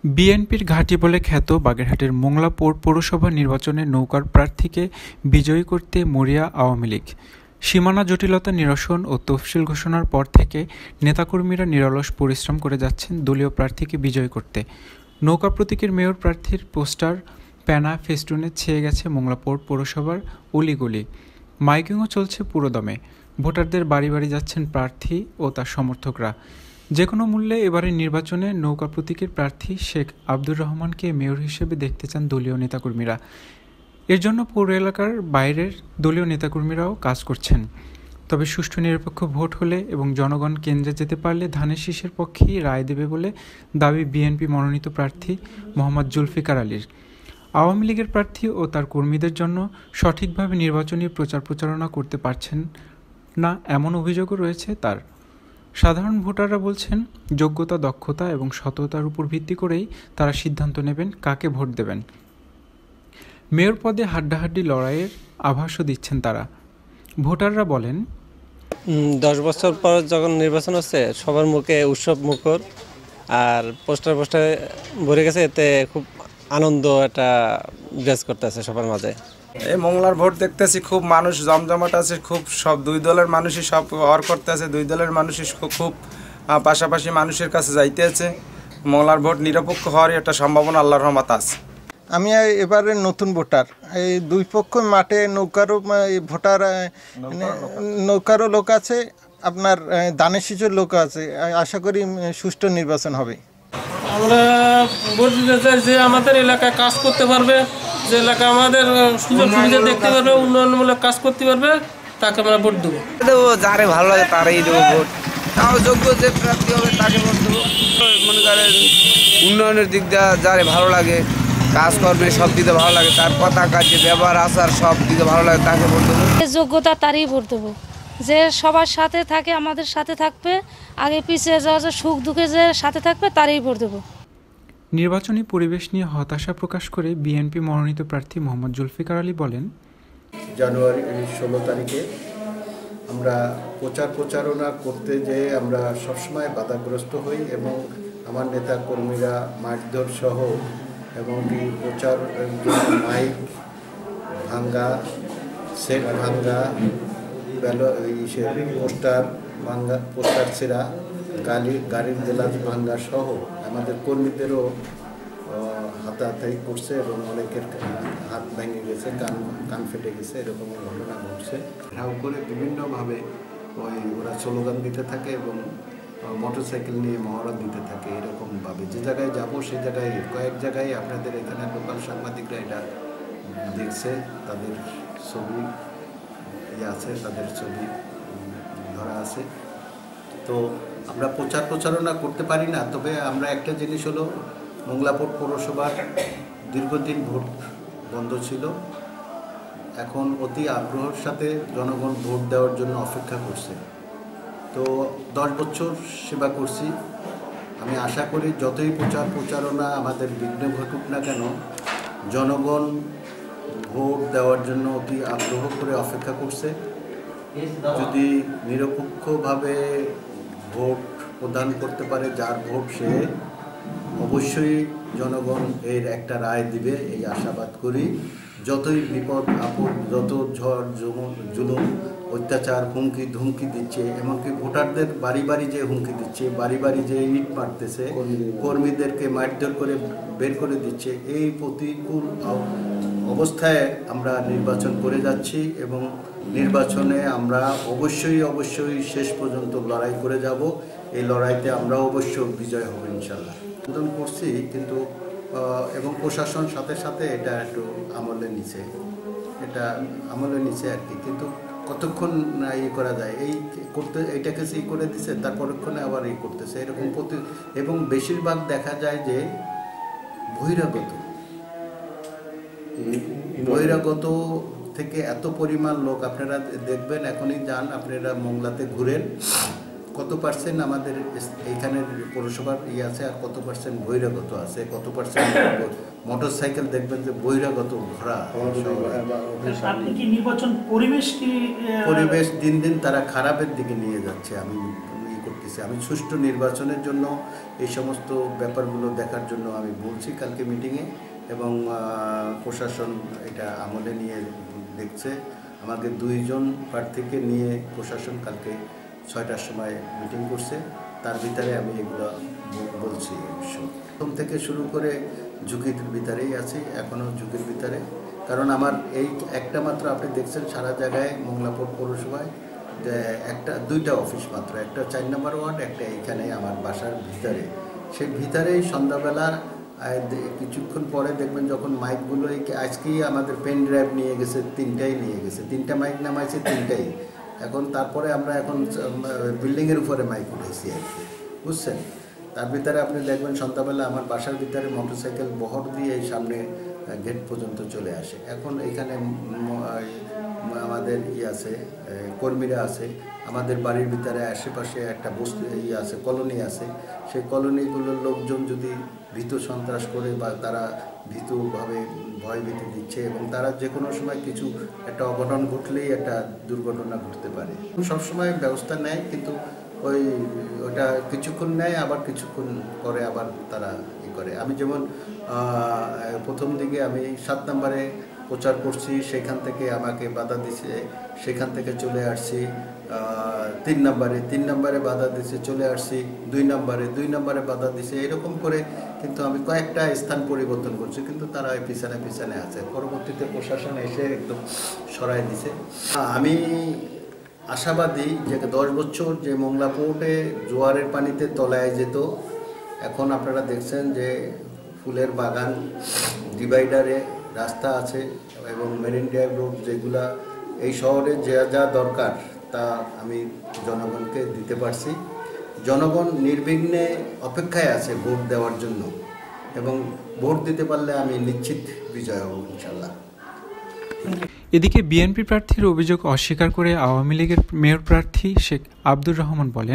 বিএনপির ঘাঁটি বলে খ্যাত বাগেরহাটের মোংলা পৌরসভা নির্বাচনে নৌকার প্রার্থীকে বিজয়ী করতে মরিয়া আওয়ামী লীগ। সীমানা জটিলতা নিরসন ও তফসিল ঘোষণার পর থেকে নেতাকর্মীরা নিরলস পরিশ্রম করে যাচ্ছেন দলীয় প্রার্থীকে বিজয়ী করতে। নৌকা প্রতীকের মেয়র প্রার্থীর পোস্টার, প্যানা, ফেস্টুনে ছেয়ে গেছে মোংলা পৌরসভার অলিগলি। মাইকিংও চলছে পুরোদমে। ভোটারদের বাড়ি বাড়ি যাচ্ছেন প্রার্থী ও তার সমর্থকরা। যে কোনো মূল্যে এবারের নির্বাচনে নৌকা প্রতীকের প্রার্থী শেখ আব্দুর রহমানকে মেয়র হিসেবে দেখতে চান দলীয় নেতাকর্মীরা। এর জন্য পৌর এলাকার বাইরের দলীয় নেতাকর্মীরাও কাজ করছেন। তবে সুষ্ঠু নিরপেক্ষ ভোট হলে এবং জনগণ কেন্দ্রে যেতে পারলে ধানের শীষের পক্ষেই রায় দেবে বলে দাবি বিএনপি মনোনীত প্রার্থী মোহাম্মদ জুলফিকার আলীর। আওয়ামী লীগের প্রার্থী ও তার কর্মীদের জন্য সঠিকভাবে নির্বাচনী প্রচারণা করতে পারছেন না এমন অভিযোগও রয়েছে তার। সাধারণ ভোটাররা বলছেন, যোগ্যতা, দক্ষতা এবং সততার উপর ভিত্তি করেই তারা সিদ্ধান্ত নেবেন কাকে ভোট দেবেন। মেয়র পদে হাড্ডাহাড্ডি লড়াইয়ের আভাসও দিচ্ছেন তারা। ভোটাররা বলেন, 10 বছর পর যখন নির্বাচন হচ্ছে সবার মুখে উৎসব মুখর, আর পোস্টার ভরে গেছে, এতে খুব আনন্দ একটা বিরাজ করতেছে সবার মাঝে। এই মোংলার ভোট দেখতেছি, খুব মানুষ জমজমাট আছে, খুব সব দুই দলের মানুষই সব অর করতে আছে, দুই দলের মানুষই খুব পাশাপাশি মানুষের কাছে যাইতে আছে। মোংলার ভোট নিরপেক্ষ হওয়ার একটা সম্ভাবনা আল্লাহর রহমত আছে। আমি এবারে নতুন ভোটার, এই দুই পক্ষ মাঠে নৌকারও ভোটার, নৌকারও লোক আছে, আপনার দানের শীষের লোক আছে। আশা করি সুষ্ঠু নির্বাচন হবে। আমরা ভোট দিতে চাই যে আমাদের এলাকায় কাজ করতে পারবে, যে এলাকা আমাদের সুযোগ সুবিধা দেখতে পারবে, উন্নয়নমূলক কাজ করতে পারবে, তাকে আমরা ভোট দেবো। যারে ভালো লাগে তারাই দেবো ভোট। তাও যোগ্য যে প্রার্থী হবে তাকে ভোট দেবো। মনে করেন উন্নয়নের দিক দিয়ে যারে ভালো লাগে, কাজকর্মে সব দিকে ভালো লাগে, তার কথা কাজে ব্যবহার আচার সব দিকে ভালো লাগে, তাকে ভোট দেবো। যোগ্যতা তারই ভোট দেবো, যে সবার সাথে থাকে, আমাদের সাথে থাকবে, আগে পিছিয়ে যাওয়া সুখ দুঃখে যে সাথে থাকবে তারই ভোট দেবো। নির্বাচনী পরিবেশ নিয়ে হতাশা প্রকাশ করে বিএনপি মনোনীত প্রার্থী মোহাম্মদ জুলফিকার আলী বলেন, জানুয়ারি 16 তারিখে আমরা প্রচারণা করতে যেয়ে আমরা সবসময় বাধাগ্রস্ত হই এবং আমার নেতা কর্মীরা মারধর সহ এবং প্রচার মাইক ভাঙ্গা, সেট ভাঙ্গা, পোস্টার ছেঁড়া, গাড়ির গ্লাস ভাঙ্গা সহ আমাদের কর্মীদেরও হাতাহাতি করছে এবং অনেকের হাত ভেঙে গেছে, কান ফেটে গেছে, এরকম ঘটনা ঘটছে। ঘেরাও করে বিভিন্নভাবে ওরা স্লোগান দিতে থাকে এবং মোটরসাইকেল নিয়ে মহড়া দিতে থাকে। এরকমভাবে যে জায়গায় যাব সেই জায়গায় কয়েক জায়গায় আপনাদের এখানে লোকাল সাংবাদিকরা এটা দেখছে, তাদের ছবি আছে, তাদের ছবি ধরা আছে। তো আমরা প্রচারণা করতে পারি না। তবে আমরা একটা জিনিস হলো, মোংলা পৌরসভার দীর্ঘদিন ভোট বন্ধ ছিল, এখন অতি আগ্রহের সাথে জনগণ ভোট দেওয়ার জন্য অপেক্ষা করছে। তো 10 বছর সেবা করছি, আমি আশা করি যতই প্রচারণা আমাদের বিঘ্ন ঘটুক না কেন, জনগণ ভোট দেওয়ার জন্য অতি আগ্রহ করে অপেক্ষা করছে। যদি নিরপেক্ষভাবে ভোট প্রদান করতে পারে যার ভোট, সে অবশ্যই জনগণ এর একটা রায় দিবে, এই আশাবাদ করি। যতই বিপদ আপদ, যত ঝড় জুলুম অত্যাচার, হুমকি ধুমকি দিচ্ছে, এমনকি ভোটারদের বাড়ি বাড়ি যে হুমকি দিচ্ছে, বাড়ি বাড়ি যে ইট মারতেছে, কর্মীদেরকে মারধর করে বের করে দিচ্ছে, এই প্রতিকূল অবস্থায় আমরা নির্বাচন করে যাচ্ছি এবং নির্বাচনে আমরা অবশ্যই শেষ পর্যন্ত লড়াই করে যাব। এই লড়াইতে আমরা অবশ্যই বিজয় হব ইনশাল্লাহ। আবেদন করছি কিন্তু এবং প্রশাসন সাথে সাথে এটা একটু আমলে নিচে আর কি। কিন্তু কতক্ষণ করা যায়, এইটাকে করে দিচ্ছে, তার পরক্ষণে আবার করতেছে, এরকম এবং বেশিরভাগ দেখা যায় যে বহিরাগত থেকে এত পরিমাণ লোক, আপনারা দেখবেন, এখনই যান, আপনারা মোংলাতে ঘুরেন, কত পার্সেন্ট আমাদের এইখানের পৌরসভার আছে আর কত পার্সেন্ট বহিরাগত আছে, কত পার্সেন্ট মোটরসাইকেল দেখবেন যে বহিরাগত ভরা। নির্বাচন পরিবেশ দিন দিন তারা খারাপের দিকে নিয়ে যাচ্ছে, আমি করতে দেখতেছি। আমি সুষ্ঠু নির্বাচনের জন্য এই সমস্ত ব্যাপারগুলো দেখার জন্য আমি বলছি কালকে মিটিংয়ে, এবং প্রশাসন এটা আমলে নিয়ে দেখছে। আমাকে 2 জন প্রার্থীকে নিয়ে প্রশাসন কালকে 6টার সময় মিটিং করছে, তার ভিতরে আমি এগুলো বলছি। প্রথম থেকে শুরু করে ঝুঁকির ভিতরেই আছি, এখনও ঝুঁকির ভিতরে, কারণ আমার এই একটা মাত্র আপনি দেখছেন সারা জায়গায় মংলাপুর পৌরসভায় যে 2টা অফিস মাত্র, একটা 4 নম্বর ওয়ার্ড, একটা এইখানে আমার বাসার ভিতরে। সেই ভিতরেই সন্ধ্যাবেলা কিছুক্ষণ পরে দেখবেন যখন মাইকগুলো আজকেই আমাদের পেন ড্রাইভ নিয়ে গেছে, 3টাই নিয়ে গেছে, 3টা মাইক নামাইছে, 3টাই। এখন তারপরে আমরা এখন বিল্ডিংয়ের উপরে মাইক উঠেছি আর কি, বুঝছেন। তার ভিতরে আপনি দেখবেন সন্ধ্যাবেলা আমার বাসার ভিতরে মোটরসাইকেল বহর দিয়ে এই সামনে গেট পর্যন্ত চলে আসে। এখন এখানে আমাদের আছে, কর্মীরা আছে, আমাদের বাড়ির ভিতরে আশেপাশে একটা বস্তি আছে, কলোনি আছে। সেই কলোনিগুলোর লোকজন যদি ভীত সন্ত্রাস করে বা তারা ভীতুভাবে ভয়ভীতি দিচ্ছে, এবং তারা যে কোনো সময় কিছু একটা অঘটন ঘটলেই একটা দুর্ঘটনা ঘটতে পারে। সবসময় ব্যবস্থা নেয়, কিন্তু ওটা কিছুক্ষণ নেয়, আবার কিছুক্ষণ পরে আবার তারা করে। আমি যেমন প্রথম দিকে আমি 7 নম্বরে প্রচার করছি, সেখান থেকে আমাকে বাধা দিছে, সেখান থেকে চলে আসছি 3 নম্বরে বাধা দিছে, চলে আসছি 2 নম্বরে বাধা দিছে, এরকম করে কিন্তু আমি কয়েকটা স্থান পরিবর্তন করছি, কিন্তু তারা পিছনে আছে। পরবর্তীতে প্রশাসন এসে একদম সরাই দিছে। আমি আশাবাদী যে 10 বছর যে মংলা পোর্টে জোয়ারের পানিতে তলায় যেত, এখন আপনারা দেখছেন যে ফুলের বাগান, ডিভাইডারে রাস্তা আছে, এবং মেরিন ড্রাইভ রোড, যেগুলা এই শহরে যা দরকার তা আমি জনগণকে দিতে পারছি। জনগণ নির্বিঘ্নে অপেক্ষায় আছে ভোট দেওয়ার জন্য, এবং ভোট দিতে পারলে আমি নিশ্চিত বিজয় হব ইনশাল্লাহ। এদিকে বিএনপি প্রার্থীর অভিযোগ অস্বীকার করে আওয়ামী লীগের মেয়র প্রার্থী শেখ আব্দুর রহমান বলেন,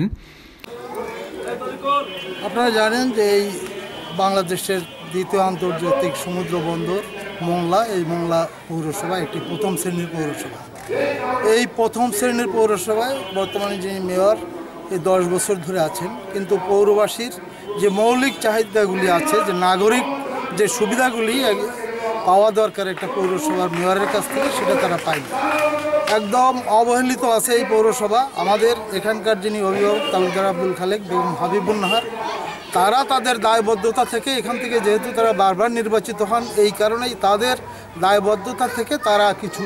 আপনারা জানেন যে এই বাংলাদেশের 2য় আন্তর্জাতিক সমুদ্র বন্দর মোংলা, এই মোংলা পৌরসভা একটি প্রথম শ্রেণীর পৌরসভা। এই প্রথম শ্রেণীর পৌরসভায় বর্তমানে যিনি মেয়র, এই 10 বছর ধরে আছেন, কিন্তু পৌরবাসীর যে মৌলিক চাহিদাগুলি আছে, যে নাগরিক যে সুবিধাগুলি পাওয়া দরকার একটা পৌরসভার মেয়রের কাছ থেকে, সেটা তারা পায়নি। একদম অবহেলিত আছে এই পৌরসভা। আমাদের এখানকার যিনি অভিভাবক তালুকদার আব্দুল খালেক, বেগম হাবিবুন নাহার, তারা তাদের দায়বদ্ধতা থেকে, এখান থেকে যেহেতু তারা বারবার নির্বাচিত হন, এই কারণেই তাদের দায়বদ্ধতা থেকে তারা কিছু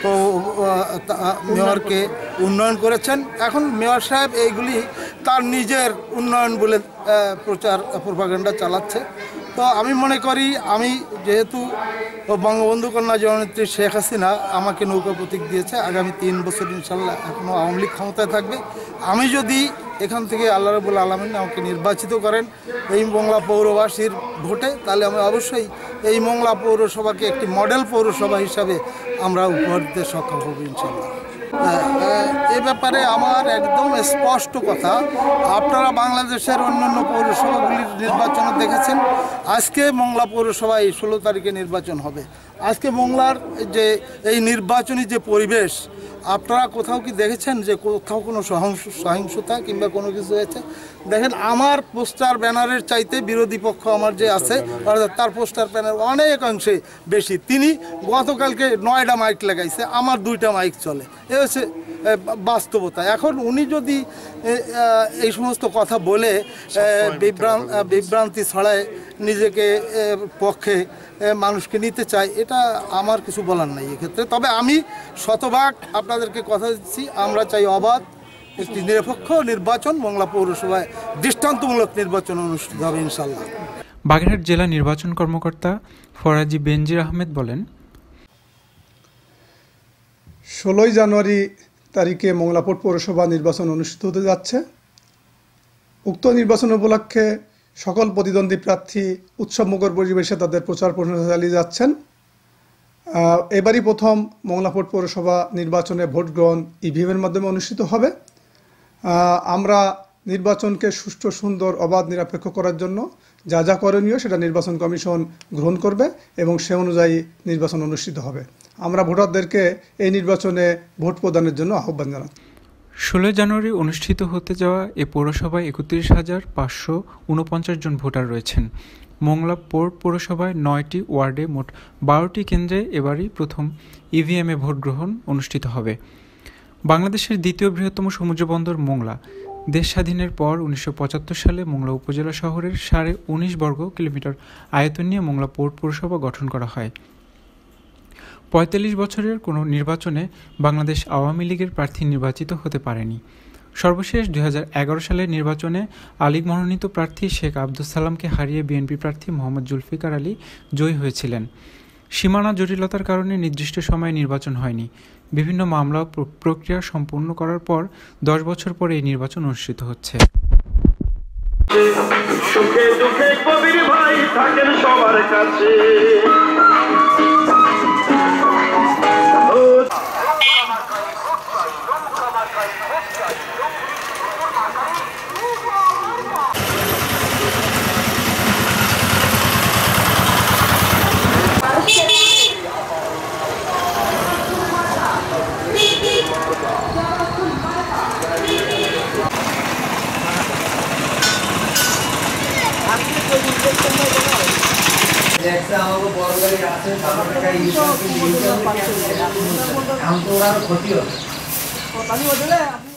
মেয়রকে উন্নয়ন করেছেন। এখন মেয়র সাহেব এইগুলি তার নিজের উন্নয়ন বলে প্রচার প্রোপাগান্ডা চালাচ্ছে। তো আমি মনে করি, আমি যেহেতু বঙ্গবন্ধু কন্যা জননেত্রী শেখ হাসিনা আমাকে নৌকা প্রতীক দিয়েছে, আগামী 3 বছর ইনশাল্লাহ এখনও আওয়ামী লীগ ক্ষমতায় থাকবে। আমি যদি এখান থেকে আল্লাহ রাব্বুল আলামিন আমাকে নির্বাচিত করেন এই মোংলা পৌরবাসীর ভোটে, তাহলে আমি অবশ্যই এই মোংলা পৌরসভাকে একটি মডেল পৌরসভা হিসাবে আমরা উপহার দিতে সক্ষম হব ইনশাল্লাহ। এ ব্যাপারে আমার একদম স্পষ্ট কথা, আপনারা বাংলাদেশের অন্যান্য পৌরসভাগুলির নির্বাচন দেখেছেন। আজকে মোংলা পৌরসভায় 16 তারিখে নির্বাচন হবে। আজকে মোংলার যে এই নির্বাচনী যে পরিবেশ, আপনারা কোথাও কি দেখেছেন যে কোথাও কোনো সহিংসতা কিংবা কোনো কিছু হয়েছে? দেখেন, আমার পোস্টার ব্যানারের চাইতে বিরোধী পক্ষ আমার যে আছে, অর্থাৎ তার পোস্টার ব্যানার অনেক অংশে বেশি। তিনি গতকালকে 9টা মাইক লাগাইছে, আমার 2টা মাইক চলে। এ হচ্ছে বাস্তবতা। এখন উনি যদি এই সমস্ত কথা বলে বিভ্রান্তি ছড়ায় নিজেকে পক্ষে মানুষকে নিতে চায়, এটা আমার কিছু বলার নাই এক্ষেত্রে। তবে আমি শতভাগ আপনাদেরকে কথা দিচ্ছি, আমরা চাই অবাধ একটি নিরপেক্ষ নির্বাচন, মোংলা পৌরসভায় দৃষ্টান্তমূলক নির্বাচন অনুষ্ঠিত হবে ইনশাল্লাহ। বাগেরহাট জেলা নির্বাচন কর্মকর্তা ফরাজি বেনজির আহমেদ বলেন, 16 জানুয়ারি তারিখে মংলাপোর্ট পৌরসভা নির্বাচন অনুষ্ঠিত হতে যাচ্ছে। উক্ত নির্বাচন উপলক্ষে সকল প্রতিদ্বন্দ্বী প্রার্থী উৎসবমুখর পরিবেশে তাদের প্রচার প্রচারণা চালিয়ে যাচ্ছেন। এবারই প্রথম মংলাপোর্ট পৌরসভা নির্বাচনে ভোট গ্রহণ ইভিএমের মাধ্যমে অনুষ্ঠিত হবে। আমরা নির্বাচনকে সুষ্ঠু, সুন্দর, অবাধ, নিরপেক্ষ করার জন্য যা যা করণীয় সেটা নির্বাচন কমিশন গ্রহণ করবে এবং সে অনুযায়ী নির্বাচন অনুষ্ঠিত হবে। আমরা ভোটারদেরকে এই নির্বাচনে ভোট প্রদানের জন্য আহ্বান জানাচ্ছি। 16 জানুয়ারি অনুষ্ঠিত হতে যাওয়া এ পৌরসভায় 31,549 জন ভোটার রয়েছেন। মোংলা পোর্ট পৌরসভায় 9টি ওয়ার্ডে মোট 12টি কেন্দ্রে এবারই প্রথম ইভিএমে ভোট গ্রহণ অনুষ্ঠিত হবে। বাংলাদেশের দ্বিতীয় বৃহত্তম সমুদ্র বন্দর মোংলা দেশ স্বাধীনের পর 1975 সালে মোংলা উপজেলা শহরের 19.5 বর্গ কিলোমিটার আয়তন নিয়ে মোংলা পোর্ট পৌরসভা গঠন করা হয়। 45 বছরের কোনো নির্বাচনে বাংলাদেশ আওয়ামী লীগের প্রার্থী নির্বাচিত হতে পারেনি। সর্বশেষ 2011 সালের নির্বাচনে আলীগ মনোনীত প্রার্থী শেখ আব্দুস সালামকে হারিয়ে বিএনপি প্রার্থী মোহাম্মদ জুলফিকার আলী জয়ী হয়েছিলেন। সীমানা জটিলতার কারণে নির্দিষ্ট সময়ে নির্বাচন হয়নি। বিভিন্ন মামলা প্রক্রিয়া সম্পূর্ণ করার পর 10 বছর পরে এই নির্বাচন অনুষ্ঠিত হচ্ছে। সুখে দুঃখে কবির ভাই থাকেন সবার কাছে। বড় গাড়ি আছে ক্ষতি হবে।